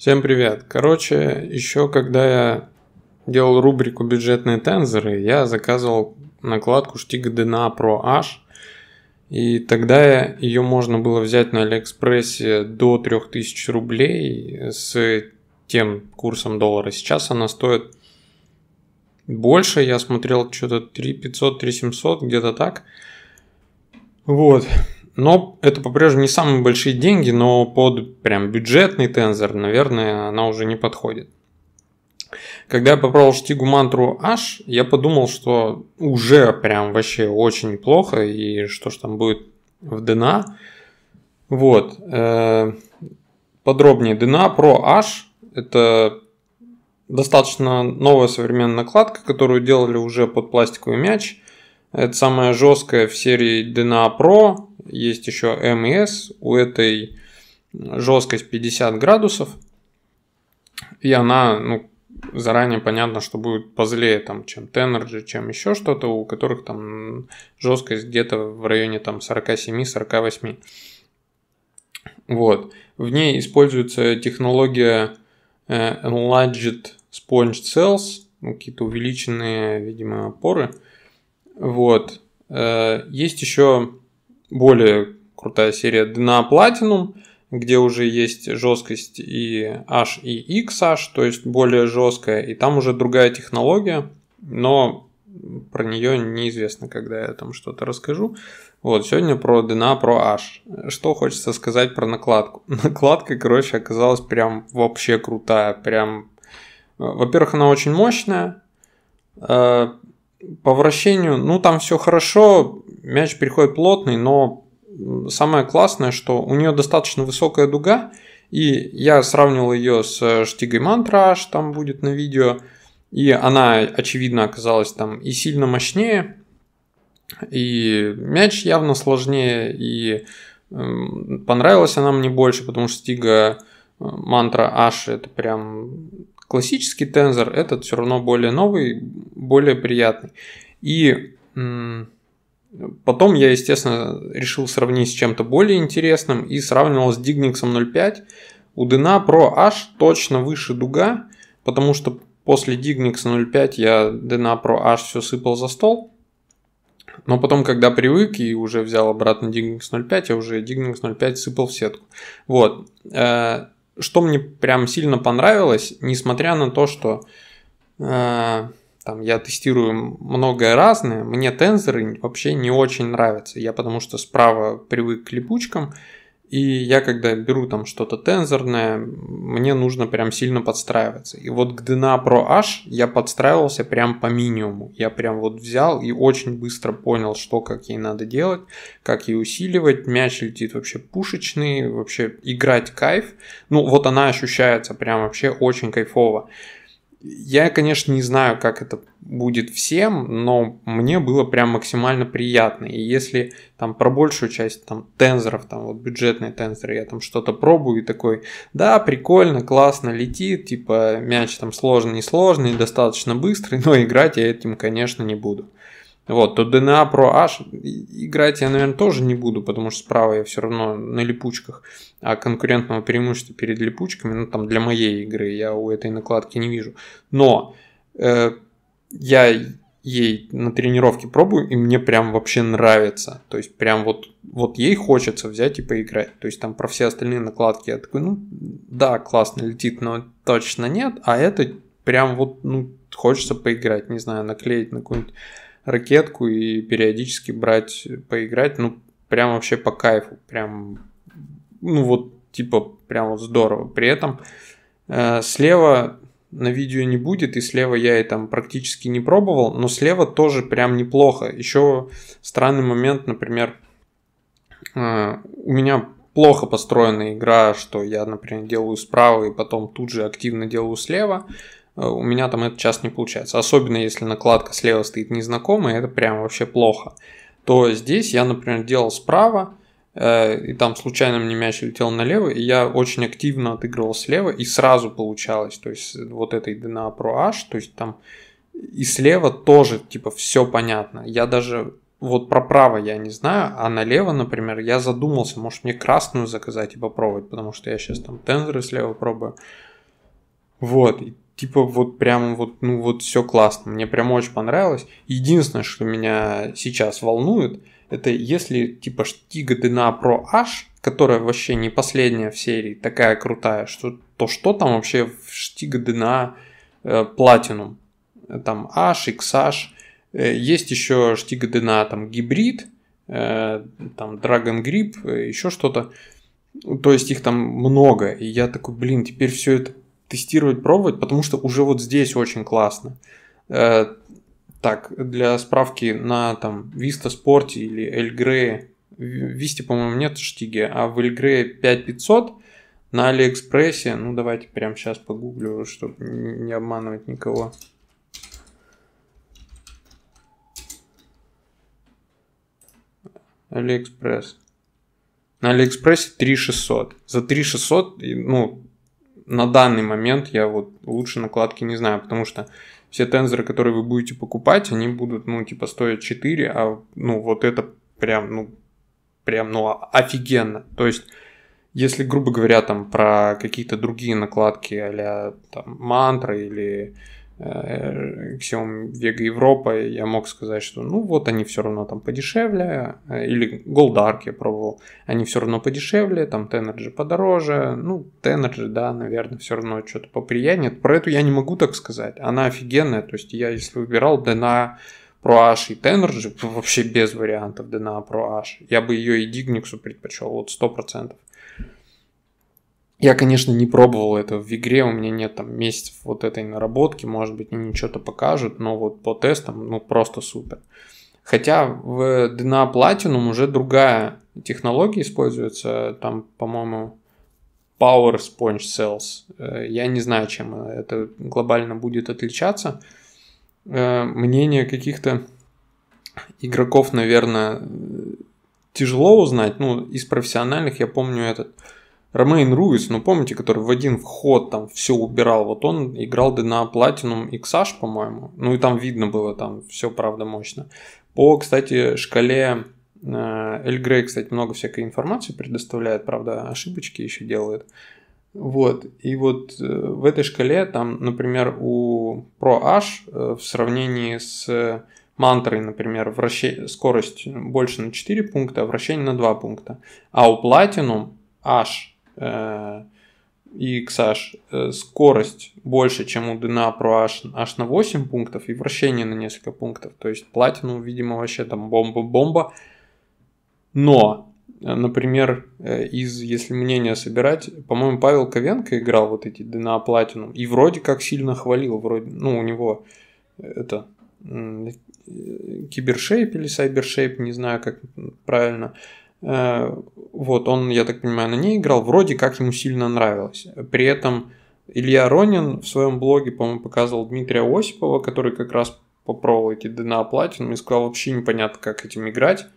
Всем привет! Короче, еще когда я делал рубрику «Бюджетные тензоры», я заказывал накладку Stiga DNA Pro H. И тогда ее можно было взять на Алиэкспрессе до 3000 рублей с тем курсом доллара. Сейчас она стоит больше, я смотрел что-то 3500, 3700, где-то так. Вот. Но это по-прежнему не самые большие деньги, но под прям бюджетный тензор, наверное, она уже не подходит. Когда я попробовал Stiga Mantra H, я подумал, что уже прям вообще очень неплохо, и что ж там будет в DNA. Вот. Подробнее. DNA Pro H – это достаточно новая современная накладка, которую делали уже под пластиковый мяч. Это самая жесткая в серии DNA Pro. Есть еще M и S. У этой жесткость 50 градусов. И она, заранее понятно, что будет позлее, чем Tenergy, чем еще что-то, у которых там жесткость где-то в районе 47-48. Вот. В ней используется технология Enlarged Sponge Cells, какие-то увеличенные, видимо, поры. Вот. Есть еще более крутая серия DNA Platinum, где уже есть жесткость и H, и XH, то есть более жесткая, и там уже другая технология, но про нее неизвестно, когда я там что-то расскажу. Вот, сегодня про DNA Pro H. Что хочется сказать про накладку. Накладка, оказалась прям вообще крутая. Прям, во-первых, она очень мощная. По вращению, там все хорошо, мяч приходит плотный, но самое классное, что у нее достаточно высокая дуга, и я сравнивал ее с Stiga Mantra H, там будет на видео, и она, очевидно, оказалась там и сильно мощнее, и мяч явно сложнее, и понравилась она мне больше, потому что Stiga Mantra H это прям классический тензор, этот все равно более новый, более приятный. И потом я, естественно, решил сравнить с чем-то более интересным и сравнивал с Dignix 0.5. У DNA Pro H точно выше дуга, потому что после Dignix 0.5 я DNA Pro H все сыпал за стол. Но потом, когда привык и уже взял обратно Dignix 0.5, я уже Dignix 0.5 сыпал в сетку. Вот. Что мне прям сильно понравилось, несмотря на то, что я тестирую многое разное, мне тензоры вообще не очень нравятся. Я потому что справа привык к липучкам, и я когда беру что-то тензорное, мне нужно прям сильно подстраиваться. И вот к DNA Pro H я подстраивался прям по минимуму. Я прям взял и очень быстро понял, что как ей надо делать, как ей усиливать. Мяч летит вообще пушечный, вообще играть кайф. Она ощущается прям вообще очень кайфово. Я, конечно, не знаю, как это будет всем, но мне было прям максимально приятно. И если про большую часть тензоров, бюджетные тензоры, я что-то пробую и такой, да, прикольно, классно летит, мяч сложный, несложный, достаточно быстрый, но играть я этим, конечно, не буду. Вот, то DNA Pro H играть я, наверное, тоже не буду, потому что справа я все равно на липучках, а конкурентного преимущества перед липучками, для моей игры я у этой накладки не вижу. Но я ей на тренировке пробую, и мне прям вообще нравится. То есть прям вот ей хочется взять и поиграть. То есть про все остальные накладки я такой, да, классно летит, но точно нет, а это прям хочется поиграть, не знаю, наклеить на какую-нибудь ракетку и периодически брать, поиграть, прям вообще по кайфу, прям, прям здорово. При этом слева на видео не будет, и слева я и практически не пробовал, но слева тоже прям неплохо. Еще странный момент, например, у меня плохо построена игра, что я, например, делаю справа и потом тут же активно делаю слева. У меня это часто не получается. Особенно если накладка слева стоит незнакомая, это прям вообще плохо. То здесь я, например, делал справа, и случайно мне мяч летел налево, и я очень активно отыгрывал слева, и сразу получалось. То есть этой DNA Pro H, то есть и слева тоже все понятно. Я даже про право я не знаю, а налево, например, я задумался, может мне красную заказать и попробовать, потому что я сейчас тензоры слева пробую. Вот, и типа вот прям вот, ну вот все классно, мне прям очень понравилось. Единственное, что меня сейчас волнует, это если типа штига DNA Pro H, которая вообще не последняя в серии, такая крутая, что там вообще в штига DNA Platinum? Там H, XH, есть еще штига DNA там гибрид, там Dragon Grip, еще что-то. То есть их там много, и я такой, блин, теперь все это тестировать, пробовать, потому что уже вот здесь очень классно. Так, для справки на там Vista Sport или El Grey, в Vista, по-моему, нет штиги, а в El Grey 5500 на Алиэкспрессе, ну давайте прямо сейчас погуглю, чтобы не обманывать никого. Алиэкспресс. На Алиэкспрессе 3600. За 3600, ну, на данный момент я вот лучше накладки не знаю, потому что все тензоры, которые вы будете покупать, они будут, ну, типа, стоить 4, а, ну, вот это прям, офигенно. То есть, если, грубо говоря, там, про какие-то другие накладки а-ля, там, Mantra или Xiaomi Vega Европа, я мог сказать, что ну вот они все равно там подешевле, или Goldark я пробовал, они все равно подешевле, там Tenergy подороже, ну Tenergy, да, наверное, все равно что-то поприятнее. Про эту я не могу так сказать, она офигенная, то есть я если выбирал DNA Pro H и Tenergy, вообще без вариантов DNA Pro H, я бы ее и Dignics'у предпочел, вот 100%. Я, конечно, не пробовал это в игре, у меня нет там месяцев вот этой наработки, может быть, они что-то покажут, но вот по тестам, ну, просто супер. Хотя в DNA Platinum уже другая технология используется, там, по-моему, Power Sponge Cells. Я не знаю, чем это глобально будет отличаться. Мнение каких-то игроков, наверное, тяжело узнать. Ну, из профессиональных я помню этот Ромейн Руис, ну помните, который в один вход там все убирал, вот он играл на Platinum XH, по-моему, ну и там видно было, там все правда мощно. По, кстати, шкале El Grey, кстати, много всякой информации предоставляет, правда, ошибочки еще делает. Вот, и вот в этой шкале там, например, у Pro H в сравнении с Мантрой, например, скорость больше на 4 пункта, а вращение на 2 пункта. А у Platinum H и XH скорость больше, чем у DNA Pro H аж на 8 пунктов и вращение на несколько пунктов. То есть Platinum, видимо, вообще там бомба-бомба. Но, например, если мнение собирать, по-моему, Павел Ковенко играл вот эти DNA Platinum и вроде как сильно хвалил. Вроде, ну, у него это кибершейп или сайбершейп, не знаю, как правильно. Вот, он, я так понимаю, на ней играл, вроде как ему сильно нравилось. При этом Илья Ронин в своем блоге, по-моему, показывал Дмитрия Осипова, который как раз попробовал эти DNA Platinum и сказал, вообще непонятно, как этим играть.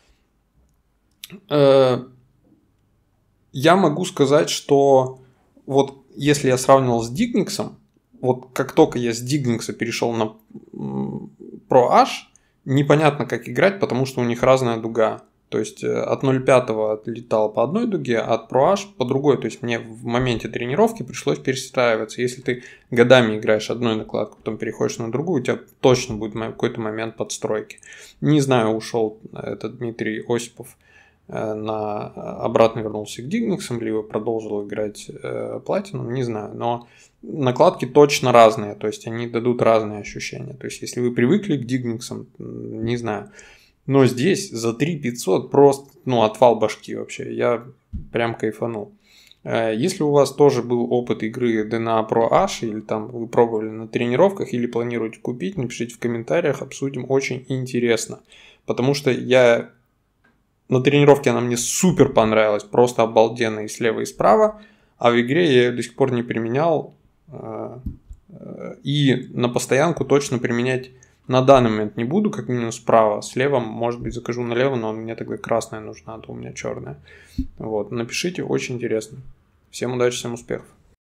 Я могу сказать, что вот если я сравнивал с Dignics'ом, вот как только я с Dignics'а перешел на Pro H, непонятно, как играть, потому что у них разная дуга. То есть от 0.5 отлетал по одной дуге, а от Pro H по другой. То есть мне в моменте тренировки пришлось перестраиваться. Если ты годами играешь одной накладкой, потом переходишь на другую, у тебя точно будет какой-то момент подстройки. Не знаю, ушел этот Дмитрий Осипов, обратно вернулся к Dignics'ам, либо продолжил играть Platinum, не знаю. Но накладки точно разные, то есть они дадут разные ощущения. То есть если вы привыкли к Dignics'ам, не знаю. Но здесь за 3500 просто, ну, отвал башки вообще. Я прям кайфанул. Если у вас тоже был опыт игры DNA Pro H, или там вы пробовали на тренировках, или планируете купить, напишите в комментариях, обсудим, очень интересно. Потому что на тренировке она мне супер понравилась, просто обалденно и слева, и справа, а в игре я ее до сих пор не применял. И на постоянку точно применять на данный момент не буду, как минимум справа. Слева, может быть, закажу налево, но мне тогда красная нужна, а то у меня черная. Вот, напишите, очень интересно. Всем удачи, всем успехов.